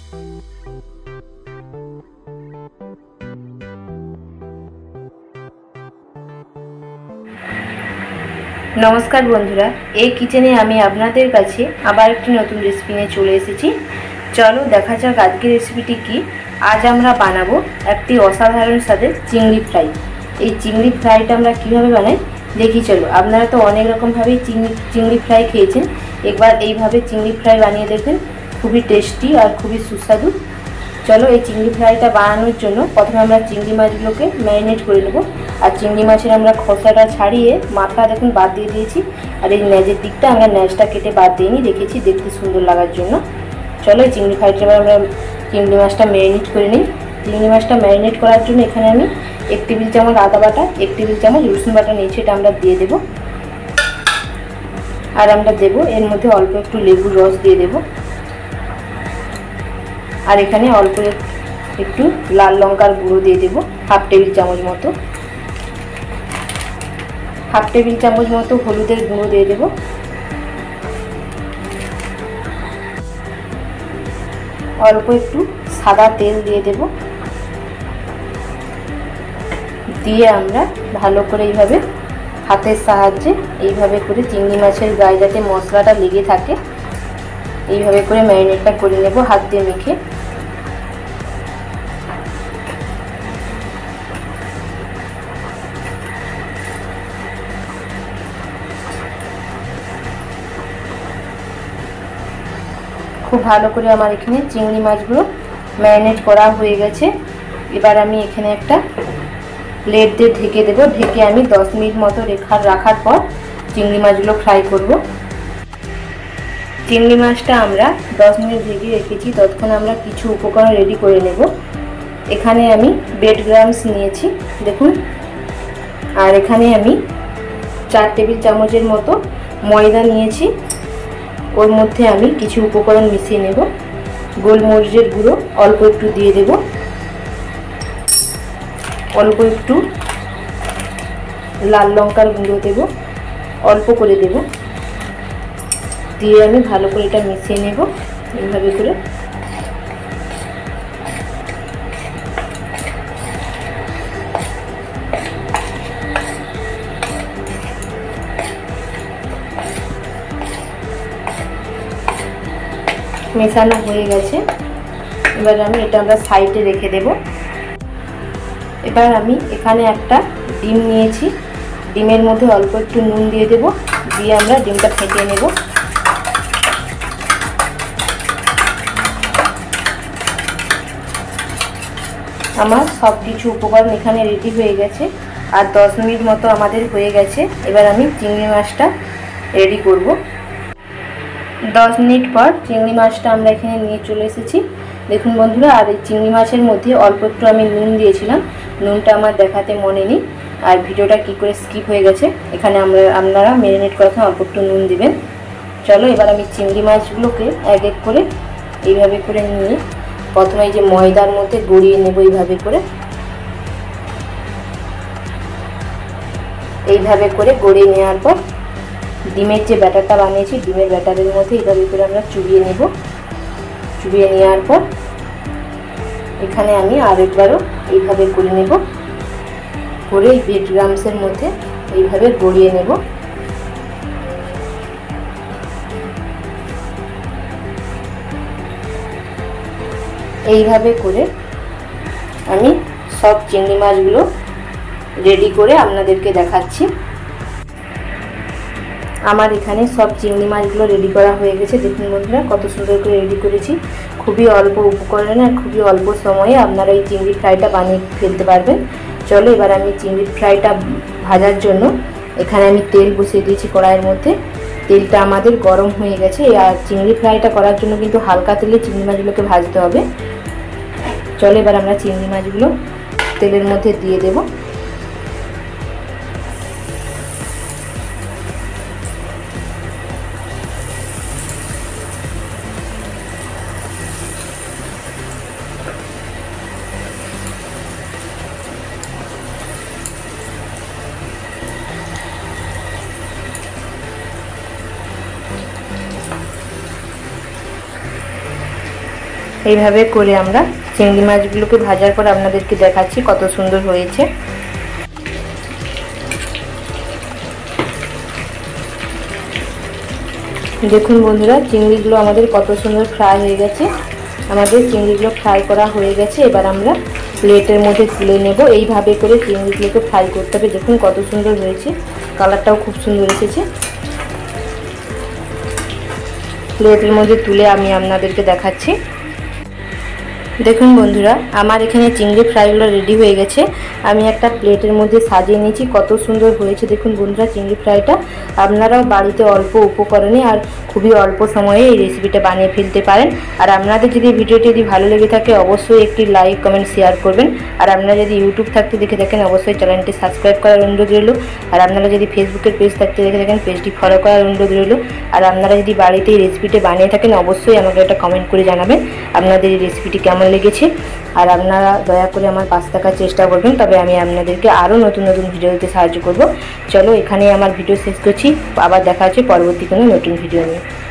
नमस्कार बंधुरा এই কিচেনে আমি আপনাদের কাছে আবার একটি নতুন রেসিপি নিয়ে চলে এসেছি। চলো দেখা যাক আজকের রেসিপিটি কি। আজ আমরা বানাবো একটি অসাধারণ স্বাদের চিংড়ি ফ্রাই। এই চিংড়ি ফ্রাইটা আমরা কিভাবে বানাই দেখি চলো। আপনারা তো অনেক রকম ভাবে চিংড়ি ফ্রাই খেয়েছেন, একবার এইভাবে চিংড়ি ফ্রাই বানিয়ে দেখবেন, খুবই টেস্টি আর খুবই সুস্বাদু। চলো এই চিংড়ি ফ্রাইটা বানানোর জন্য প্রথমে আমরা চিংড়ি মাছগুলোকে ম্যারিনেট করে নেব। আর চিংড়ি মাছের আমরা খোসাটা ছাড়িয়ে মাথা দেখুন বাদ দিয়ে দিয়েছি, আর এই ন্যাজের দিকটা আমরা ন্যাজটা কেটে বাদ দিইনি, রেখেছি দেখতে সুন্দর লাগার জন্য। চলো এই চিংড়ি ফ্রাইটা আমরা চিংড়ি মাছটা ম্যারিনেট করে নিই। চিংড়ি মাছটা ম্যারিনেট করার জন্য এখানে আমি 1 টেবিল চামচ আদা বাটা, 1 টেবিল চামচ রসুন বাটা নিয়েছি, এটা আমরা দিয়ে দেব। আর আমরা দেব এর মধ্যে অল্প একটু লেবুর রস দিয়ে দেব। আর এখানে অল্প একটু লাল লঙ্কার গুঁড়ো দিয়ে দেব, 1/2 টেবিল চামচ মতো। 1/2 টেবিল চামচ মতো হলুদের গুঁড়ো দিয়ে দেব। অল্প একটু সাদা তেল দিয়ে দেব। দিয়ে আমরা ভালো করে এইভাবে হাতের সাহায্যে এইভাবে করে চিংড়ি মাছের গায়ে যাতে মশলাটা লেগে থাকে এইভাবে করে ম্যারিনেটটা করে নেব হাত দিয়ে মেখে। খুব ভালো করে আমার এখানে চিংড়ি মাছগুলো ম্যারিনেট করা হয়ে গেছে। এবার আমি এখানে একটা প্লেট দিয়ে ঢেকে দেব। ঢেকে আমি 10 মিনিট মতো রাখার পর চিংড়ি মাছগুলো ফ্রাই করব। চিংড়ি মাছটা আমরা 10 মিনিট ঢেকে রেখেছি, ততক্ষণ আমরা কিছু উপকরণ রেডি করে নেব। এখানে আমি ব্রেড ক্রাম্বস নিয়েছি দেখুন, আর এখানে আমি 4 টেবিল চামচের মতো ময়দা নিয়েছি। ওর মধ্যে আমি কিছু উপকরণ মিশিয়ে নেব। গোলমরিচের গুঁড়ো অল্প একটু দিয়ে দেব, অল্প একটু লাল লঙ্কার গুঁড়ো দেব, অল্প করে দেব। দিয়ে আমি ভালো করে এটা মিশিয়ে নেব এইভাবে করে। মেশানো হয়ে গেছে, এবার আমি এটা আমরা সাইডে রেখে দেব। এবার আমি এখানে একটা ডিম নিয়েছি, ডিমের মধ্যে অল্প একটু নুন দিয়ে দেব, দিয়ে আমরা ডিমটা ফেটিয়ে নেব। আমার সব কিছু উপকরণ এখানে রেডি হয়ে গেছে, আর 10 মিনিট মতো আমাদের হয়ে গেছে। এবার আমি চিংড়ি মাছটা রেডি করব। 10 মিনিট পর চিংড়ি মাছটা আমরা এখানে নিয়ে চলে এসেছি দেখুন বন্ধুরা। আর এই চিংড়ি মাছের মধ্যে অল্প একটু আমি নুন দিয়েছিলাম, নুনটা আমার দেখাতে মনে নেই, আর ভিডিওটা কি করে স্কিপ হয়ে গেছে। এখানে আপনারা ম্যারিনেট করার সময় অল্প একটু নুন দিবেন। চলো এবার আমি চিংড়ি মাছগুলোকে এক এক করে এইভাবে করে নিয়ে প্রথমে এই যে ময়দার মধ্যে গড়িয়ে নেব এইভাবে করে গড়িয়ে নেওয়ার পর ডিমের যে ব্যাটারটা বানিয়েছি ডিমের ব্যাটারের মধ্যে এইভাবে করে আমরা চুবিয়ে নেব। চুবিয়ে নেওয়ার পর এখানে আমি আরেকবারও এইভাবে করে নেব, করে এই ব্রেড ক্রাম্বসের মধ্যে এইভাবে গড়িয়ে নেব। এইভাবে করে আমি সব চিংড়ি মাছগুলো রেডি করে আপনাদেরকে দেখাচ্ছি। আমার এখানে সব চিংড়ি মাছগুলো রেডি করা হয়ে গেছে দেখুন বন্ধুরা, কত সুন্দর করে রেডি করেছি। খুবই অল্প উপকরণে আর খুবই অল্প সময়ে আপনারা এই চিংড়ি ফ্রাইটা বানিয়ে ফেলতে পারবেন। চলো এবার আমি চিংড়ি ফ্রাইটা ভাজার জন্য এখানে আমি তেল বসিয়ে দিয়েছি কড়াইয়ের মধ্যে। তেলটা আমাদের গরম হয়ে গেছে, আর চিংড়ি ফ্রাইটা করার জন্য কিন্তু হালকা তেলে চিংড়ি মাছগুলোকে ভাজতে হবে। চলো এবার আমরা চিংড়ি মাছগুলো তেলের মধ্যে দিয়ে দেব। এইভাবে করে আমরা চিংড়ি মাছগুলোকে ভাজার পর আপনাদেরকে দেখাচ্ছি কত সুন্দর হয়েছে। দেখুন বন্ধুরা, চিংড়িগুলো আমাদের কত সুন্দর ফ্রাই হয়ে গেছে। আমাদের চিংড়িগুলো ফ্রাই করা হয়ে গেছে। এবার আমরা প্লেটের মধ্যে তুলে নেব। এইভাবে করে চিংড়িগুলোকে ফ্রাই করতে হবে। দেখুন কত সুন্দর হয়েছে, কালারটাও খুব সুন্দর এসেছে। প্লেটের মধ্যে তুলে আমি আপনাদেরকে দেখাচ্ছি। দেখুন বন্ধুরা, আমার এখানে চিংড়ি ফ্রাইগুলো রেডি হয়ে গেছে। আমি একটা প্লেটের মধ্যে সাজিয়ে নিয়েছি। কত সুন্দর হয়েছে দেখুন বন্ধুরা চিংড়ি ফ্রাইটা। আপনারাও বাড়িতে অল্প উপকরণে আর খুবই অল্প সময়ে এই রেসিপিটা বানিয়ে ফেলতে পারেন। আর আপনাদের যদি ভিডিওটি ভালো লেগে থাকে অবশ্যই একটি লাইক কমেন্ট শেয়ার করবেন। আর আপনারা যদি ইউটিউব থাকতে দেখে থাকেন অবশ্যই চ্যানেলটি সাবস্ক্রাইব করার অনুরোধ রইল। আর আপনারা যদি ফেসবুকের পেজ থাকতে দেখে থাকেন পেজটি ফলো করার অনুরোধ রইল। আর আপনারা যদি বাড়িতে এই রেসিপিটা বানিয়ে থাকেন অবশ্যই আমাকে একটা কমেন্ট করে জানাবেন আপনাদের এই রেসিপিটি কেমন লেগেছে। আর আপনারা দয়া করে আমার পাশে থাকার চেষ্টা করবেন, তবে আমি আপনাদেরকে আরও নতুন নতুন ভিডিও দিতে সাহায্য করব। চলো এখানেই আমার ভিডিও শেষ করছি। আবার দেখা হচ্ছে পরবর্তী কোনো নতুন ভিডিও নিয়ে।